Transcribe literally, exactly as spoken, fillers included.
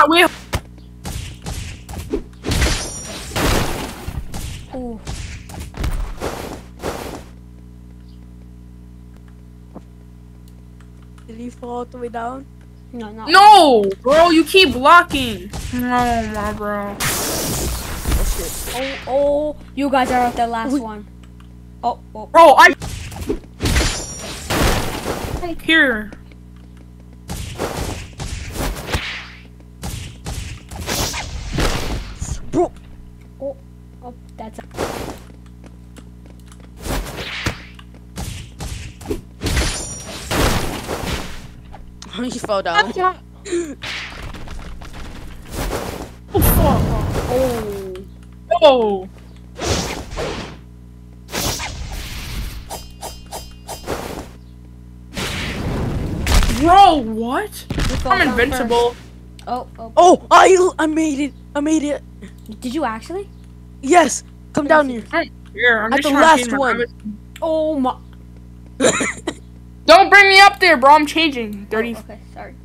got wait. Ooh. Did he fall all the way down? No, no. No, bro, you keep blocking. No, my bro. Oh shit. Oh, oh, you guys are at the last one. Oh, oh. Bro, I. Here. Bro. Oh, oh, that's. He fell down. Oh, fuck. Oh. Oh. Bro, what? fell I'm down invincible. first. Oh, oh. Oh, I I made it. I made it. Did you actually? Yes. Come down here. I'm here. I'm At just the trying to last change my one. habits. Oh my. Don't bring me up there, bro. I'm changing. Oh, Dirty. okay, sorry.